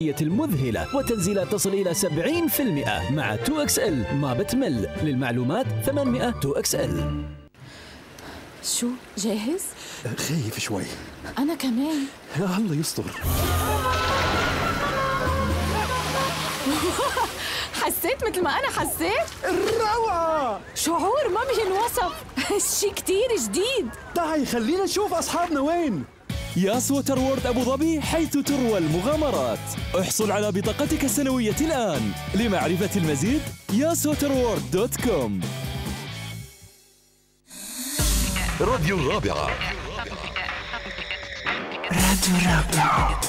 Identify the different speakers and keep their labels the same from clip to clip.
Speaker 1: المذهلة وتنزيلات تصل إلى 70% مع 2XL ما بتمل. للمعلومات 800 2XL.
Speaker 2: شو جاهز؟
Speaker 3: خايف شوي.
Speaker 2: أنا كمان.
Speaker 3: يا الله يستر.
Speaker 2: حسيت مثل ما أنا حسيت؟
Speaker 3: روعة!
Speaker 2: شعور ما بينوصف. شي كتير جديد.
Speaker 3: تعي خلينا نشوف أصحابنا وين.
Speaker 1: ياس ووتر وورد أبو ظبي، حيث تروى المغامرات. احصل على بطاقتك السنوية الآن. لمعرفة المزيد yaswaterworld.com.
Speaker 4: راديو الرابعة.
Speaker 5: راديو الرابعة،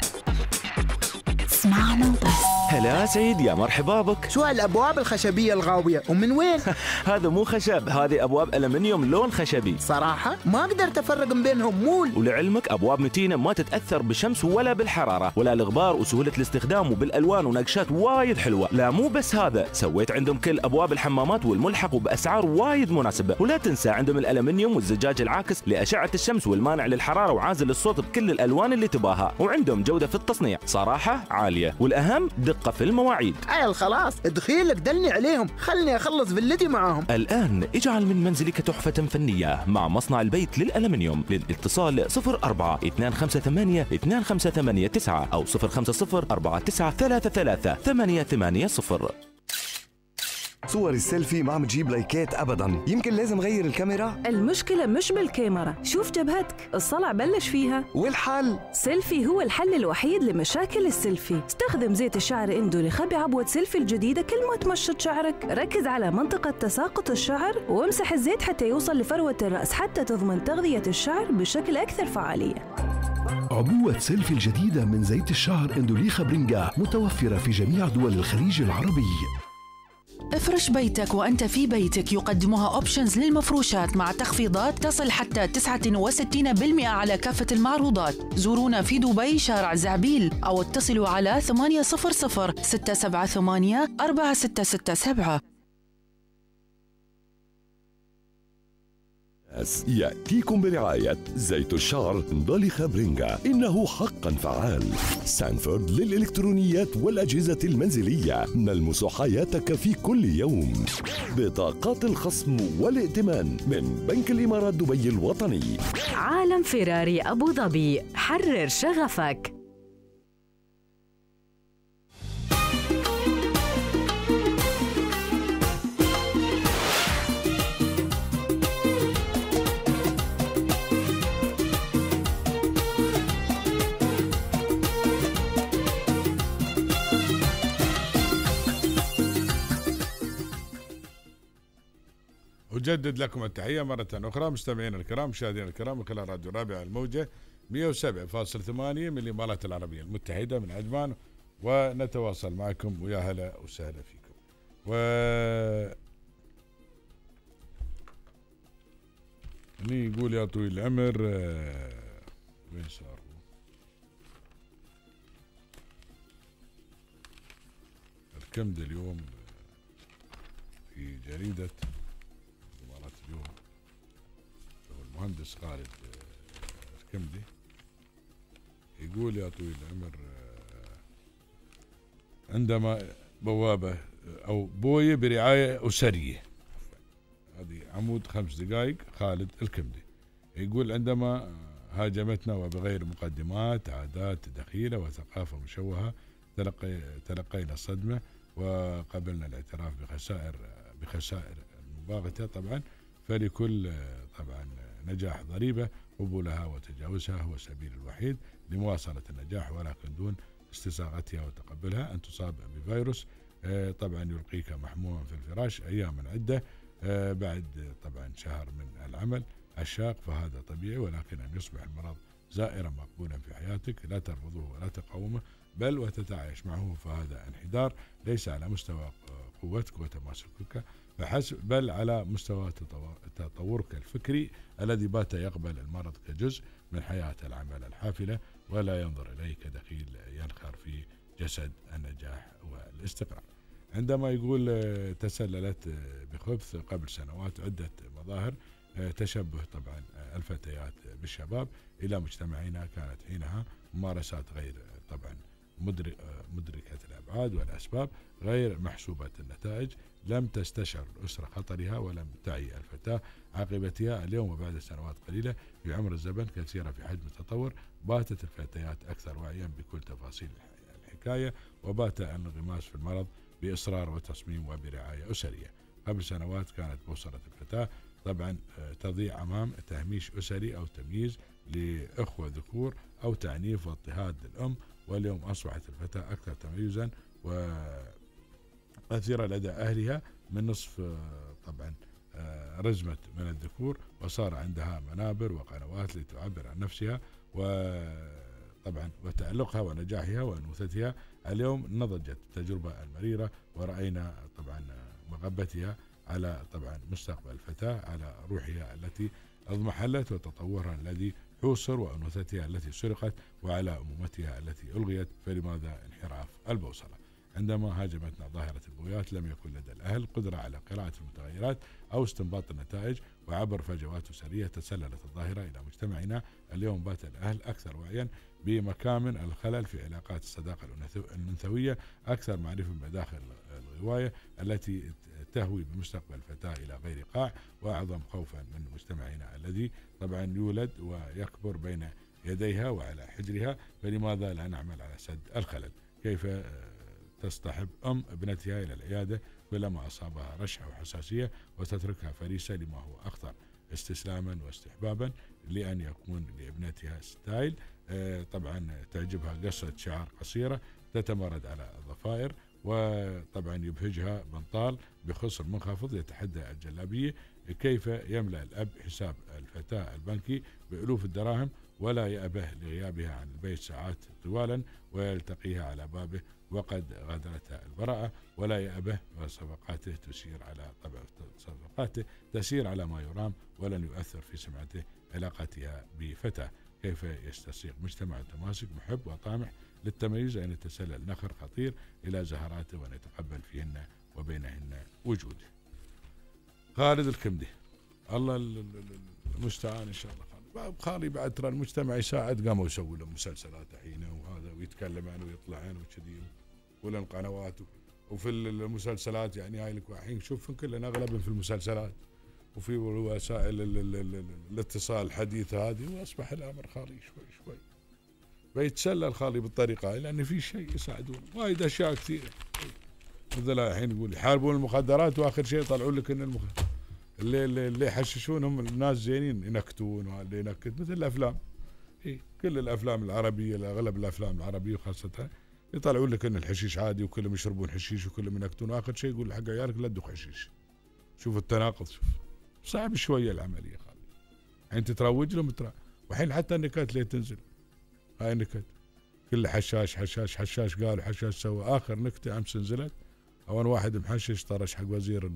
Speaker 5: اسمعنا وبس.
Speaker 6: هلا سيد، يا مرحبا بك.
Speaker 7: شو هالابواب الخشبيه الغاويه ومن وين؟
Speaker 6: هذا مو خشب، هذه ابواب الومنيوم لون خشبي.
Speaker 7: صراحه ما قدرت افرق بينهم مول.
Speaker 6: ولعلمك ابواب متينه ما تتاثر بالشمس ولا بالحراره ولا الغبار، وسهوله الاستخدام وبالالوان ونقشات وايد حلوه. لا مو بس هذا، سويت عندهم كل ابواب الحمامات والملحق وباسعار وايد مناسبه. ولا تنسى عندهم الالومنيوم والزجاج العاكس لاشعه الشمس والمانع للحراره وعازل للصوت بكل الالوان اللي تباها. وعندهم جوده في التصنيع صراحه عاليه، والاهم دقه في المواعيد.
Speaker 7: عيل خلاص دخيلك دلني عليهم، خلني اخلص فيلتي معاهم.
Speaker 6: الآن اجعل من منزلك تحفة فنية مع مصنع البيت للألمنيوم. للاتصال 04 258 2589 أو 050 4933 880.
Speaker 4: صور السيلفي ما عم تجيب لايكات ابدا، يمكن لازم غير الكاميرا.
Speaker 8: المشكلة مش بالكاميرا، شوف جبهتك، الصلع بلش فيها.
Speaker 4: والحل؟
Speaker 8: سيلفي هو الحل الوحيد لمشاكل السيلفي. استخدم زيت الشعر اندوليخا بعبوة سيلفي الجديدة. كل ما تمشط شعرك ركز على منطقة تساقط الشعر وامسح الزيت حتى يوصل لفروة الرأس، حتى تضمن تغذية الشعر بشكل أكثر فعالية.
Speaker 9: عبوة سيلفي الجديدة من زيت الشعر اندوليخا برينجا، متوفرة في جميع دول الخليج العربي.
Speaker 5: افرش بيتك وأنت في بيتك، يقدمها أوبشنز للمفروشات مع تخفيضات تصل حتى 69% على كافة المعروضات. زورونا في دبي شارع زعبيل أو اتصلوا على 800 678 4667.
Speaker 4: يأتيكم برعاية زيت الشعر اندوليخا برينجا، إنه حقا فعال. سانفورد للإلكترونيات والأجهزة المنزلية، نلمس حياتك في كل يوم. بطاقات الخصم والائتمان من بنك الإمارات دبي الوطني.
Speaker 10: عالم فيراري أبو ظبي، حرر شغفك.
Speaker 11: أجدد لكم التحية مرة أخرى مستمعينا الكرام، مشاهدينا الكرام، من خلال راديو الرابعة الموجة 107.8 من الإمارات العربية المتحدة من عجمان، ونتواصل معكم ويا هلا وسهلا فيكم. يقول يا طويل العمر وين صار الكمد اليوم في جريدة إمارات اليوم، المهندس خالد الكمدي يقول يا طويل العمر عندما بوابة أو بوية برعاية أسرية، هذه عمود 5 دقائق، خالد الكمدي يقول عندما هاجمتنا وبغير مقدمات عادات دخيلة وثقافة مشوهة تلقينا الصدمة وقبلنا الاعتراف بخسائر المباغتة طبعا، فلكل طبعا نجاح ضريبة قبولها وتجاوزها هو السبيل الوحيد لمواصلة النجاح، ولكن دون استساغتها وتقبلها. أن تصاب بفيروس طبعا يلقيك محموما في الفراش أياما عدة بعد طبعا شهر من العمل الشاق، فهذا طبيعي، ولكن أن يصبح المرض زائرا مقبولا في حياتك لا ترفضه ولا تقاومه بل وتتعايش معه، فهذا انحدار ليس على مستوى قوتك وتماسكك فحسب، بل على مستوى تطورك الفكري الذي بات يقبل المرض كجزء من حياة العمل الحافلة ولا ينظر إليه كدخيل ينخر في جسد النجاح والاستقرار. عندما يقول تسللت بخبث قبل سنوات عدة مظاهر تشبه طبعا الفتيات بالشباب إلى مجتمعنا، كانت حينها ممارسات غير طبعا مدركة الأبعاد والأسباب غير محسوبة النتائج. لم تستشعر الأسرة خطرها ولم تعي الفتاة عاقبتها. اليوم وبعد سنوات قليلة في عمر الزمن كثيرة في حجم التطور، باتت الفتيات أكثر وعيا بكل تفاصيل الحكاية، وبات الانغماس في المرض بإصرار وتصميم وبرعاية أسرية. قبل سنوات كانت بوصلة الفتاة طبعا تضيع أمام تهميش أسري أو تمييز لأخوة ذكور أو تعنيف واضطهاد للأم، واليوم أصبحت الفتاة أكثر تميزا وأثيرة لدى أهلها من نصف طبعا رزمة من الذكور، وصار عندها منابر وقنوات لتعبر عن نفسها وطبعا وتألقها ونجاحها وأنوثتها. اليوم نضجت التجربة المريرة ورأينا طبعا مغبتها على طبعا مستقبل الفتاة، على روحها التي اضمحلت وتطورها الذي حوصر وأنوثتها التي سرقت وعلى أمومتها التي ألغيت. فلماذا انحراف البوصلة؟ عندما هاجمتنا ظاهرة البويات لم يكن لدى الأهل قدرة على قراءة المتغيرات أو استنباط النتائج، وعبر فجوات أسرية تسللت الظاهرة إلى مجتمعنا. اليوم بات الأهل أكثر وعيا بمكامن الخلل في علاقات الصداقة الأنثوية، أكثر معرفة بمداخل الغواية التي تهوي بمستقبل الفتاة إلى غير قاع، وأعظم خوفا من مجتمعنا الذي طبعا يولد ويكبر بين يديها وعلى حجرها. فلماذا لا نعمل على سد الخلل؟ كيف تصطحب أم ابنتها إلى العيادة كلما أصابها رشح وحساسية وتتركها فريسة لما هو أخطر، استسلاما واستحبابا لأن يكون لابنتها ستايل طبعا تعجبها قصة شعر قصيرة تتمرد على الضفائر، وطبعا يبهجها بنطال بخصر منخفض يتحدى الجلابية. كيف يملأ الأب حساب الفتاة البنكي بألوف الدراهم ولا يأبه لغيابها عن البيت ساعات طوالا ويلتقيها على بابه وقد غادرتها البراءة، ولا يأبه وصفقاته تسير على ما يرام ولن يؤثر في سمعته علاقتها بفتاة. كيف يستسيغ مجتمع متماسك محب وطامح للتميز أن يتسلل نخر خطير إلى زهراته وأن يتقبل فيهن وبينهن وجوده. خالد الكمدي، الله المستعان إن شاء الله. خالي بعد ترى المجتمع يساعد، قاموا يسووا له مسلسلات الحين وهذا ويتكلم عنه ويطلع عنه وكذي ولن قنوات وفي المسلسلات يعني هاي لك الحين شوف كلنا اغلبهم في المسلسلات وفي وسائل الاتصال الحديثه هذه، واصبح الامر خالي شوي شوي بيتسلى الخالي بالطريقه هاي لان في شيء يساعدون وايد اشياء كثيره. مثل الحين يقول يحاربون المخدرات واخر شيء يطلعون لك ان اللي يحششونهم الناس زينين ينكتون واللي ينكت مثل الافلام. كل الافلام العربيه اغلب الافلام العربيه خاصه يطلعون لك ان الحشيش عادي وكلهم يشربون حشيش وكلهم ينكتون، واخر شيء يقول حق عيالك لا تدخ حشيش. شوف التناقض، شوف صعب شويه العمليه خالي. الحين تتروج لهم والحين حتى النكات اللي تنزل هاي النكت كل حشاش حشاش حشاش قال حشاش سوى. اخر نكته امس نزلت اول واحد محشش طرش حق وزير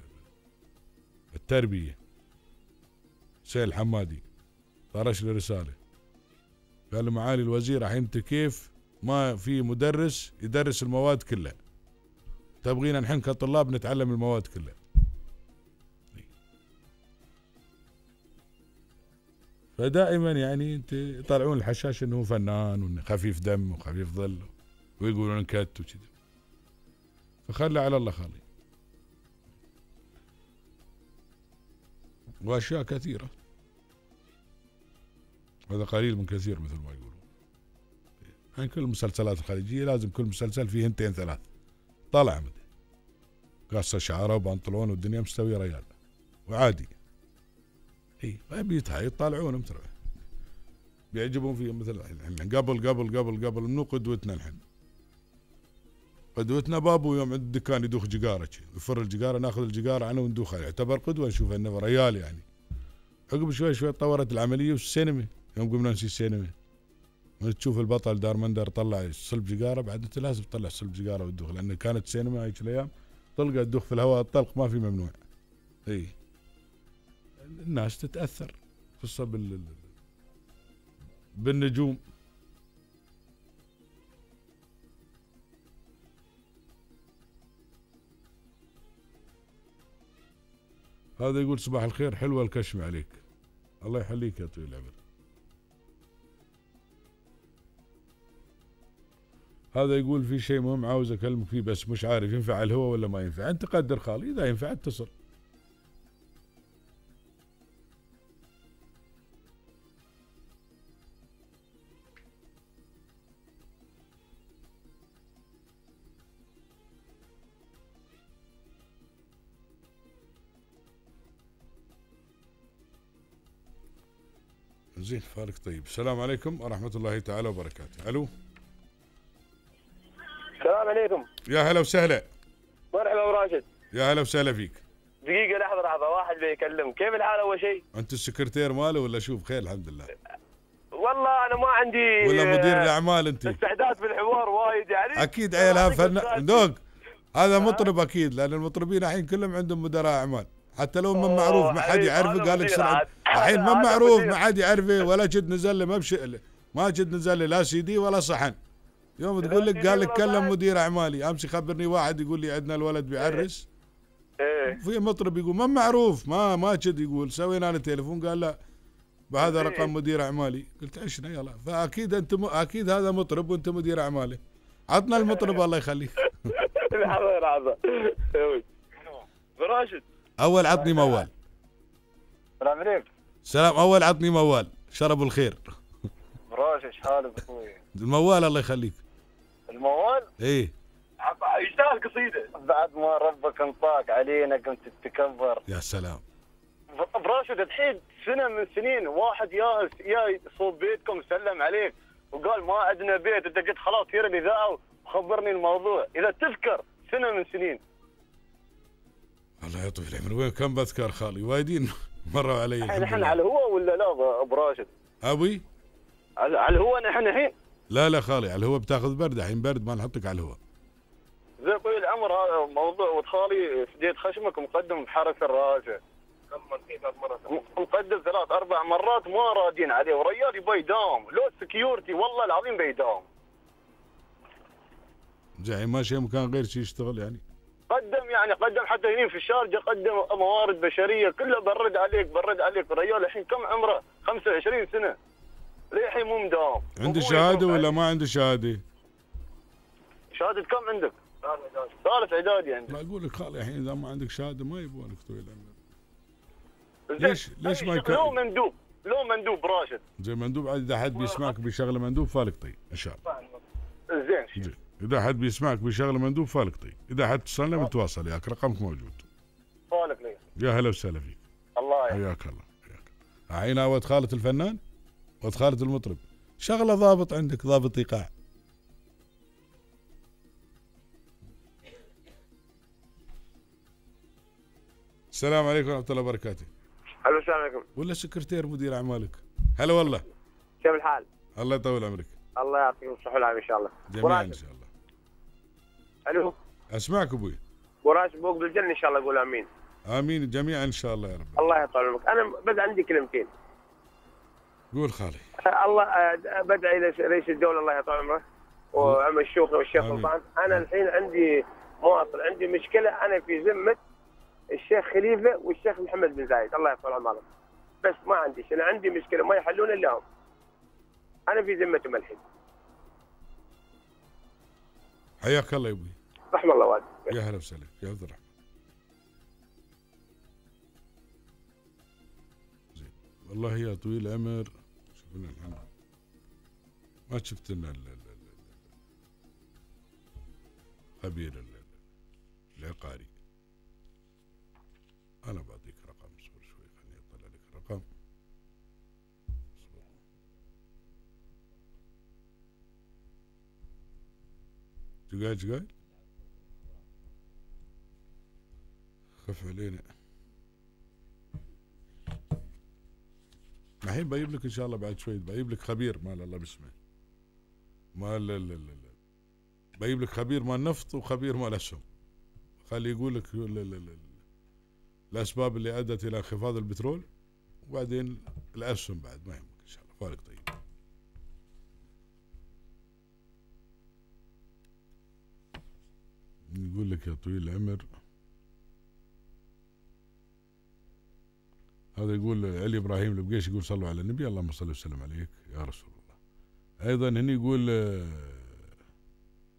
Speaker 11: التربيه سيل حمادي، طرش له رساله قال له معالي الوزير الحين انت كيف ما في مدرس يدرس المواد كلها، تبغينا الحين كطلاب نتعلم المواد كلها. فدائما يعني انت يطلعون الحشاش انه فنان وانه خفيف دم وخفيف ظل ويقولون نكت وكذا، فخلى على الله خالي. واشياء كثيره، هذا قليل من كثير مثل ما يقولون. يعني كل المسلسلات الخليجيه لازم كل مسلسل فيه هنتين ثلاث طلع قصه شعره وبنطلون والدنيا مستويه ريال وعادي. يطالعونهم ترى بيعجبون فيهم. مثل الحين قبل منو قدوتنا الحين؟ قدوتنا بابو يوم عند الدكان يدوخ جقاره يفر الجقاره ناخذ الجقاره عنه وندوخها يعتبر قدوه نشوف انه ريال يعني. عقب شوي تطورت العمليه والسينما يوم قمنا نسي السينما تشوف البطل دارمندر طلع صلب جقاره بعد انت لازم تطلع صلب جقاره وتدوخ لان كانت سينما هيك الايام طلقه تدوخ في الهواء الطلق ما في ممنوع. الناس تتاثر خصوصا بالنجوم. هذا يقول صباح الخير حلوه الكشم عليك. الله يحليك يا طويل العمر. هذا يقول في شيء مهم عاوز اكلمك فيه بس مش عارف ينفع على الهواء ولا ما ينفع. انت قدر خالي، اذا ينفع اتصل. زين فارق طيب. السلام عليكم ورحمة الله تعالى وبركاته. الو.
Speaker 12: السلام عليكم.
Speaker 11: يا هلا وسهلا.
Speaker 12: مرحبا ابو راشد.
Speaker 11: يا هلا وسهلا فيك.
Speaker 12: دقيقة لحظة واحد بيكلم. كيف الحال اول شيء؟
Speaker 11: انت السكرتير ماله ولا شوف خير الحمد لله؟
Speaker 12: والله انا ما عندي
Speaker 11: ولا مدير الاعمال انت؟
Speaker 12: استعداد في الحوار وايد يعني.
Speaker 11: اكيد عيالها فنان دوق. هذا مطرب اكيد، لان المطربين الحين كلهم عندهم مدراء اعمال، حتى لو من معروف ما حد يعرفه. قال لك سرعة الحين من معروف ما حد يعرفه ولا جد نزل له ما جد نزل له لا سي دي ولا صحن. يوم تقول لك قال لك كلم مدير اعمالي. امس يخبرني واحد يقول لي عندنا الولد بيعرس. في مطرب يقول من معروف ما جد يقول سوينا له تليفون قال لا بهذا رقم مدير اعمالي. قلت عشنا يلا. فاكيد انت اكيد هذا مطرب وانت مدير اعماله. عطنا المطرب الله يخليك.
Speaker 12: لحظة راشد
Speaker 11: اول عطني موال.
Speaker 12: السلام عليكم.
Speaker 11: سلام. اول عطني موال شرب الخير.
Speaker 12: راشد حالك اخوي؟
Speaker 11: الموال الله يخليك.
Speaker 12: الموال؟
Speaker 11: ايه
Speaker 12: يشتغل قصيدة. بعد ما ربك انطاك علينا كنت تتكبر.
Speaker 11: يا سلام.
Speaker 12: براشد الحين سنة من سنين واحد يا صوب بيتكم سلم عليك وقال ما عندنا بيت، انت قلت خلاص سير الاذاعة وخبرني الموضوع. اذا تذكر سنة من سنين.
Speaker 11: الله يطول العمر. وين كم بذكر خالي وايدين مروا علي.
Speaker 12: نحن على الهواء ولا لا ابو راشد؟
Speaker 11: ابوي
Speaker 12: على الهواء نحن الحين.
Speaker 11: لا خالي على الهواء بتاخذ برد. الحين برد ما نحطك على الهواء.
Speaker 12: زي طويل العمر هذا موضوع ولد خالي فديت خشمك مقدم بحرس الرئاسة. مقدم 3-4 مرات ما رادين عليه وريال يبي يداوم. لو سكيورتي والله العظيم بيداوم.
Speaker 11: زين ما شيء مكان غير شيء يشتغل يعني.
Speaker 12: قدم حتى هنا في الشارجة قدم موارد بشرية كلها برد عليك الريال الحين كم عمره؟ 25 سنة. للحين مو مداوم.
Speaker 11: عنده شهادة ولا ما عنده شهادة؟
Speaker 12: شهادة كم عندك؟ ثالث اعدادي عندك.
Speaker 11: ما اقول لك خالي الحين اذا ما عندك شهادة ما يبغونك طويل العمر. ليش ما
Speaker 12: يكون؟ لو مندوب راشد.
Speaker 11: زي مندوب عاد اذا حد بيسمعك بشغله مندوب فالك طيب ان شاء الله.
Speaker 12: زين.
Speaker 11: اذا حد بيسمعك بشغله مندوب فالك طيب. اذا حد اتصلنا بنتواصل ياك رقمك موجود.
Speaker 12: فالك لي.
Speaker 11: يا هلا وسهلا فيك.
Speaker 12: الله
Speaker 11: حياك الله. عينا ود خالة الفنان ود خالة المطرب شغله ضابط عندك ضابط ايقاع. السلام عليكم ورحمة الله وبركاته.
Speaker 12: الو السلام عليكم.
Speaker 11: ولا سكرتير مدير اعمالك؟ هلا والله.
Speaker 12: كيف الحال؟
Speaker 11: الله يطول عمرك.
Speaker 12: الله يعطيكم الصحة والعافية ان شاء الله.
Speaker 11: جميعا ان شاء الله.
Speaker 12: الو.
Speaker 11: اسمعك ابوي.
Speaker 12: وراشد فوق بالجنة ان شاء الله قول امين.
Speaker 11: امين جميعا ان شاء الله يا رب.
Speaker 12: الله يطول عمرك. انا بس عندي كلمتين.
Speaker 11: قول خالي.
Speaker 12: الله بدعي لرئيس الدولة الله يطول عمره وعم الشيخ والشيخ سلطان. انا الحين عندي مواطن عندي مشكلة. انا في ذمة الشيخ خليفة والشيخ محمد بن زايد الله يطول عمرهم. بس ما عندي شيء. انا عندي مشكلة ما يحلون الا هم. انا في ذمتهم الحين.
Speaker 11: حياك الله يا ابوي.
Speaker 12: رحم الله والديك.
Speaker 11: يا هلا وسهلا يا عبد الرحمن. زين والله يا طويل العمر شوفنا الحين ما شفت لنا خبير العقاري. انا بعطيك رقم اصبر شوي خليني اطلع لك الرقم. شقايل خف علينا. الحين بجيب لك ان شاء الله بعد شوي بجيب لك خبير مال الله باسمه مال بجيب لك خبير مال نفط وخبير مال اسهم. خلي يقول لك الاسباب اللي ادت الى انخفاض البترول وبعدين الاسهم بعد ما يهمك ان شاء الله. فارق طيب. يقول لك يا طويل العمر هذا يقول علي ابراهيم البقيش يقول صلوا على النبي اللهم صل وسلم عليك يا رسول الله. ايضا هنا يقول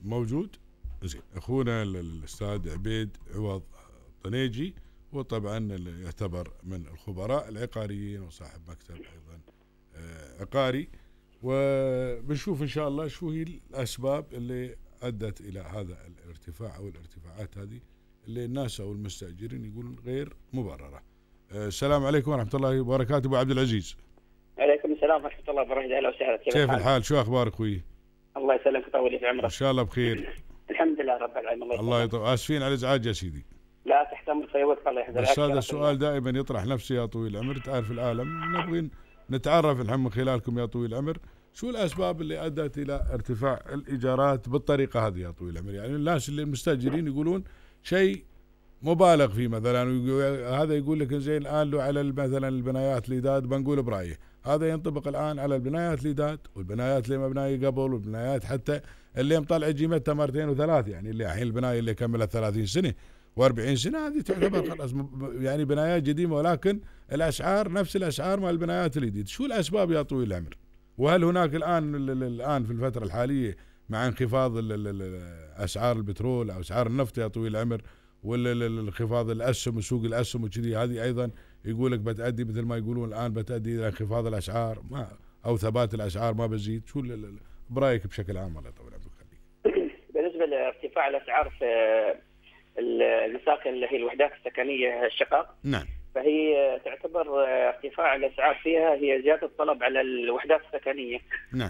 Speaker 11: موجود؟ زين. اخونا الاستاذ عبيد عوض طنيجي، وطبعا اللي يعتبر من الخبراء العقاريين وصاحب مكتب ايضا عقاري، وبنشوف ان شاء الله شو هي الاسباب اللي ادت الى هذا الارتفاع او الارتفاعات هذه اللي الناس او المستاجرين يقولون غير مبرره. السلام عليكم ورحمه الله وبركاته. ابو عبد العزيز.
Speaker 13: عليكم السلام ورحمه الله وبركاته. اهلا وسهلا.
Speaker 11: كيف الحال؟ شو اخبارك اخوي؟
Speaker 13: الله يسلمك ويطول لي في عمرك.
Speaker 11: ان شاء الله بخير.
Speaker 13: الحمد لله رب العالمين.
Speaker 11: الله يطول. اسفين على الازعاج يا سيدي.
Speaker 13: لا تحت امرك في وقت. الله يحفظك.
Speaker 11: بس هذا السؤال دائما يطرح نفسه يا طويل العمر. تعرف العالم نبغي نتعرف الحين من خلالكم يا طويل العمر شو الاسباب اللي ادت الى ارتفاع الايجارات بالطريقه هذه يا طويل العمر. يعني الناس اللي المستاجرين يقولون شيء مبالغ فيه، مثلا هذا يقول لك زين الان لو على مثلا البنايات الإيداد بنقول برايه، هذا ينطبق الان على البنايات الإيداد والبنايات اللي مبنايه قبل والبنايات حتى اللي مطلع قيمتها مرتين وثلاث، يعني اللي الحين البنايه اللي كملت 30 سنه و40 سنه هذه تعتبر خلاص يعني بنايات قديمه، ولكن الاسعار نفس الاسعار مال البنايات الجديده. شو الاسباب يا طويل العمر؟ وهل هناك الان في الفتره الحاليه مع انخفاض اسعار البترول او اسعار النفط يا طويل العمر والانخفاض الاسهم وسوق الاسهم وكذي، هذه ايضا يقول لك بتؤدي مثل ما يقولون الان بتؤدي الى انخفاض الاسعار ما او ثبات الاسعار ما بزيد. شو برايك بشكل عام؟ الله يطول عمرك خليك.
Speaker 13: بالنسبه لارتفاع الاسعار في المساكن اللي هي الوحدات السكنيه الشقق،
Speaker 11: نعم،
Speaker 13: فهي تعتبر ارتفاع الاسعار فيها هي زياده الطلب على الوحدات السكنيه.
Speaker 11: نعم.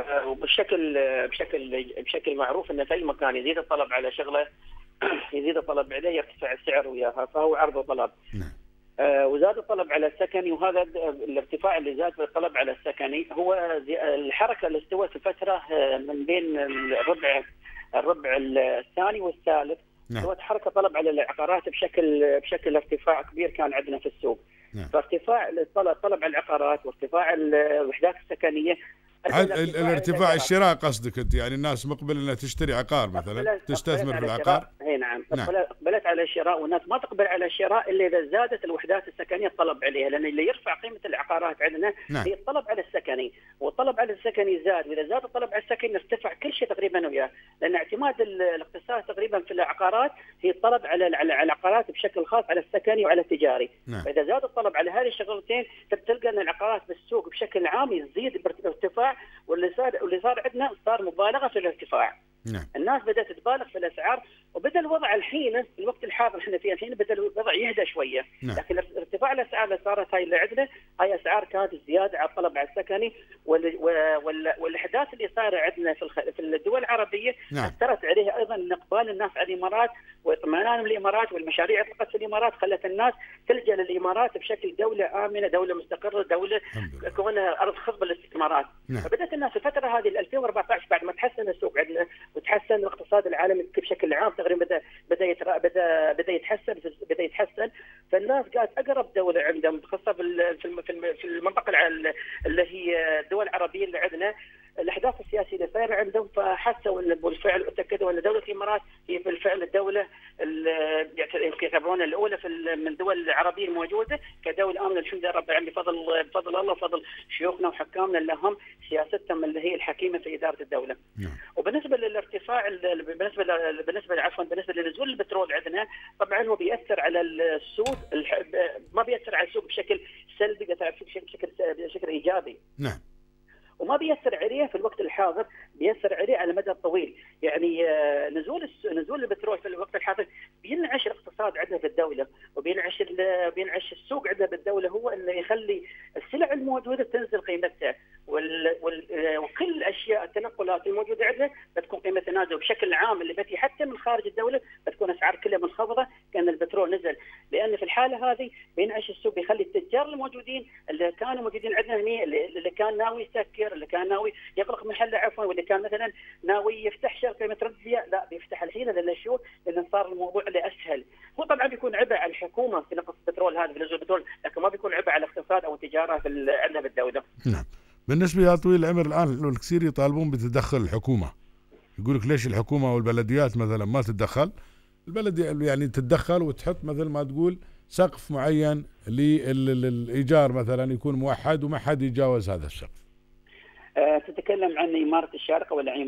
Speaker 13: بشكل معروف ان في اي مكان يزيد الطلب على شغله يزيد الطلب عليه يرتفع السعر وياها، فهو عرض وطلب.
Speaker 11: نعم.
Speaker 13: وزاد الطلب على السكني، وهذا الارتفاع اللي زاد في الطلب على السكني هو الحركه اللي استوت في فتره من بين الربع الثاني والثالث.
Speaker 11: نعم.
Speaker 13: استوت حركه طلب على العقارات بشكل ارتفاع كبير كان عندنا في السوق.
Speaker 11: نعم.
Speaker 13: فارتفاع الطلب على العقارات وارتفاع الوحدات السكنيه.
Speaker 11: الارتفاع الشراء قصدك انت، يعني الناس مقبل انها تشتري عقار مثلا تستثمر في العقار.
Speaker 13: اي نعم. اقبلت على الشراء، والناس ما تقبل على الشراء الا اذا زادت الوحدات السكنيه الطلب عليها، لان اللي يرفع قيمه العقارات عندنا هي الطلب على السكني، والطلب على السكني زاد، واذا زاد الطلب على السكني ارتفع كل شيء تقريبا وياه، لان اعتماد الاقتصاد تقريبا في العقارات هي الطلب على العقارات بشكل خاص على السكني وعلى التجاري. فاذا زاد الطلب على هذه الشغلتين تلقى ان العقارات بالسوق بشكل عام يزيد بارتفاع، واللي صار عندنا صار مبالغه في الارتفاع.
Speaker 11: نعم.
Speaker 13: الناس بدات تبالغ في الاسعار، وبدا الوضع الحين في الوقت الحاضر احنا فيه الحين بدا الوضع يهدى شويه.
Speaker 11: نعم.
Speaker 13: لكن ارتفاع الاسعار اللي صارت هاي اللي عندنا هاي اسعار كانت زياده على الطلب على السكني، والاحداث اللي صار عندنا في الدول العربيه
Speaker 11: نعم.
Speaker 13: اثرت عليها ايضا اقبال الناس على الامارات واطمئنانهم الامارات، والمشاريع اللي طلقت في الامارات خلت الناس تلجا للامارات بشكل دوله امنه، دوله مستقره، دوله كونها ارض خصبه للاستثمارات.
Speaker 11: نعم.
Speaker 13: فبدات الناس في الفتره هذه 2014 بعد ما تحسن السوق عندنا وتحسن الاقتصاد العالمي بشكل عام تقريبا بدا يتحسن، فالناس قالت اقرب دوله عندهم خاصه في المنطقه اللي هي الدول العربيه اللي عندنا الاحداث السياسيه اللي صايره عندهم، فحسوا ان بالفعل اتاكدوا ان دوله الامارات هي بالفعل الدوله اللي يعتبرونها الاولى من الدول العربيه الموجوده كدوله امنه الحمد لله رب العالمين بفضل الله وفضل شيوخنا وحكامنا اللي هم سياستهم اللي هي الحكيمه في اداره الدوله. وبالنسبه للارتفاع بالنسبه لنزول البترول عندنا، طبعا هو بياثر على السوق، ما بياثر على السوق بشكل سلبي، بياثر بشكل ايجابي.
Speaker 11: نعم.
Speaker 13: وما بيأثر عليه في الوقت الحاضر، بيأثر عليه على المدى الطويل. يعني نزول البترول في الوقت الحاضر بينعش الاقتصاد عندنا في الدولة، وبينعش السوق عندنا بالدولة، هو اللي يخلي السلع الموجودة تنزل قيمتها، وكل الاشياء التنقلات الموجودة عندنا بتكون قيمتها نازلة. بشكل عام اللي بتي حتى من خارج الدولة بتكون اسعار كلها منخفضة كان البترول نزل، لأن في الحالة هذه بينعش السوق، بيخلي التجار الموجودين اللي كانوا موجودين عندنا هنا، اللي كان ناوي يسكر، اللي كان ناوي يغلق محله عفوا، واللي كان مثلا ناوي يفتح شركه مترديه، لا بيفتح الحين لان صار الموضوع له اسهل. هو طبعا بيكون عبء على الحكومه في نقص البترول هذا، في نزول البترول، لكن ما بيكون عبء على الاقتصاد او التجاره عندنا بالدوله.
Speaker 11: نعم. بالنسبه يا طويل العمر الان الكثير يطالبون بتدخل الحكومه، يقول لك ليش الحكومه او البلديات مثلا ما تتدخل؟ البلديه يعني تتدخل وتحط مثل ما تقول سقف معين للايجار مثلا يكون موحد وما حد يتجاوز هذا السقف.
Speaker 13: تتكلم عن إمارة الشارقة ولا عمان؟